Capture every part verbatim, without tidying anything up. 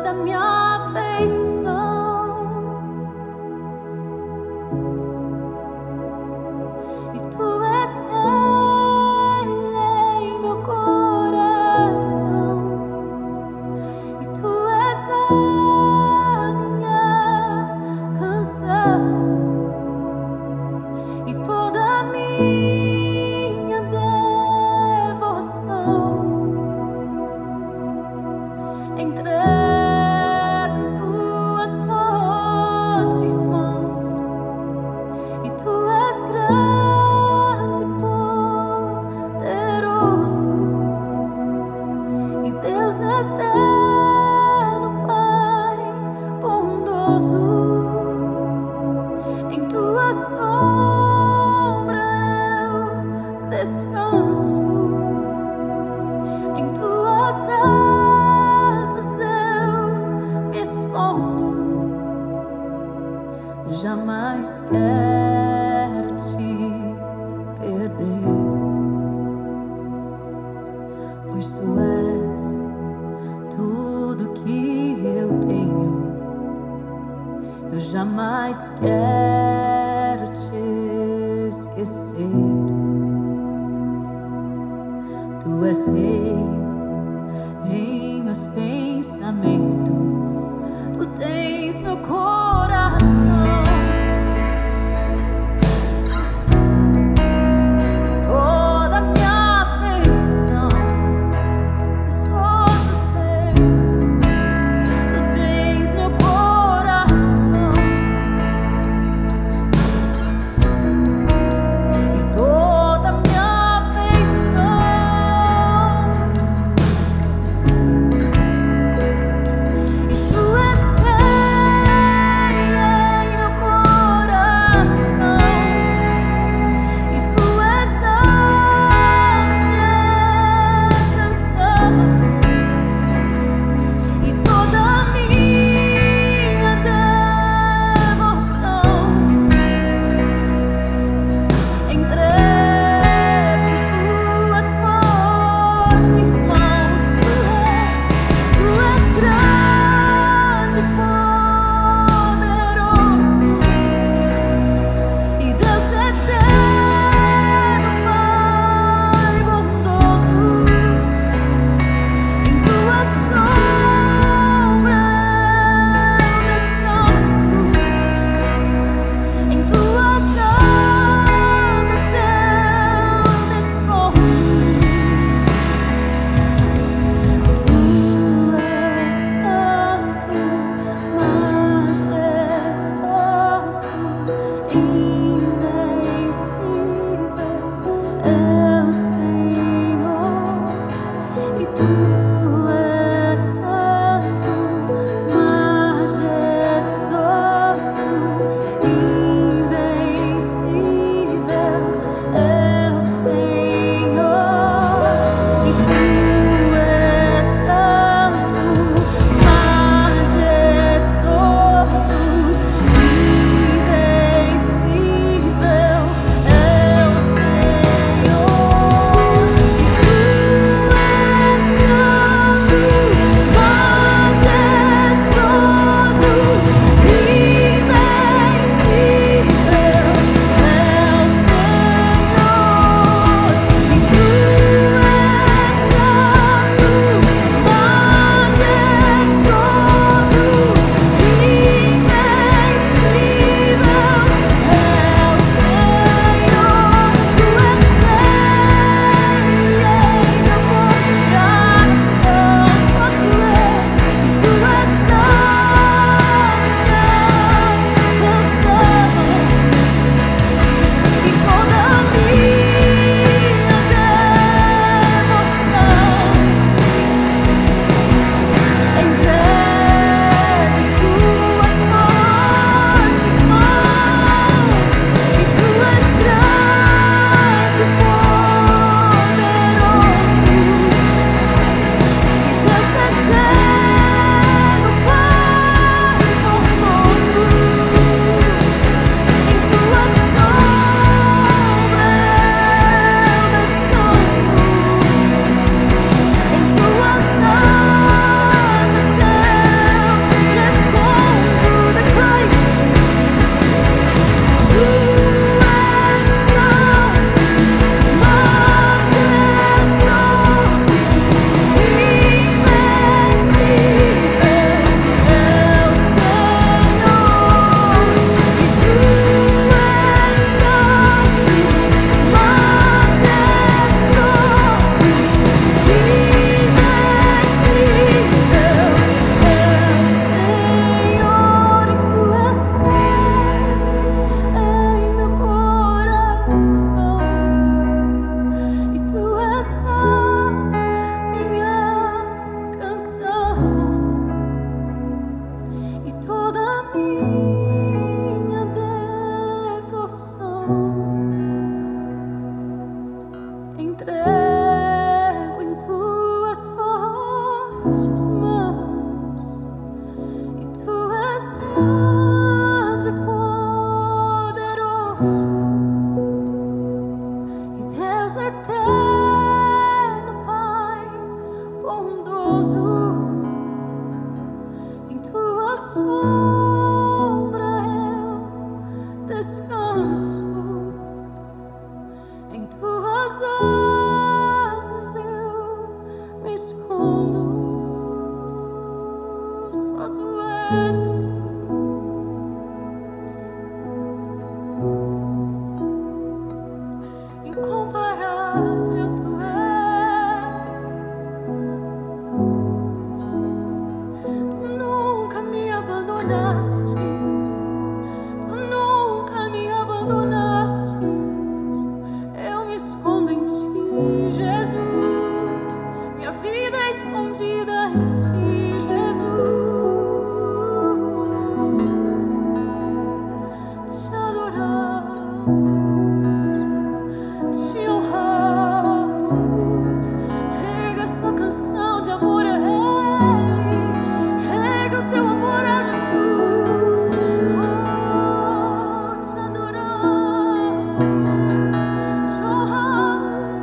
toda minha afeição, e tu és Ele em meu coração, e tu és a minha canção, e toda a minha devoção entrego em tuas fortes mãos, e tu és grande e poderoso, e Deus eterno, Pai bondoso. Em tua sombra eu descanso, em tuas asas eu me escondo. Jamais quero te perder, pois tu és tudo que eu tenho. Eu jamais quero te esquecer. Tu és rei em meus pensamentos, tu tens meu coração, e toda minha afeição só tu tens. Tu tens meu coração, e toda minha afeição, e tu és Ele em meu coração, e tu és a minha canção, e toda a minha devoção entrego em tuas fortes mãos. Tu és, tu és grande e poderoso, e Deus eterno, Pai bondoso. Em tua sombra eu descanso, em tuas asas eu me escondo. Tu és santo, majestoso, invencível é o Senhor, e tu és santo, majestoso, invencível é o Senhor, e tu és santo, majestoso, invencível é o Senhor, e tu és santo. fortes mãos, e tu és grande e poderoso, e Deus eterno, Pai bondoso. Em tua sombra eu descanso, em tuas asas eu me escondo. Só tu és Jesus. Incomparável tu és. Tu nunca me abandonaste. Tu nunca me abandonaste. Eu me escondo em ti, Jesus. Minha vida é escondida em ti, Jesus. Te adoramos, te honramos. Erga essa canção de amor a Ele. Erga o teu amor a Jesus. Oh, te adoramos, te honramos.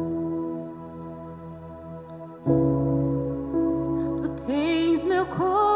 Tu tens meu coração.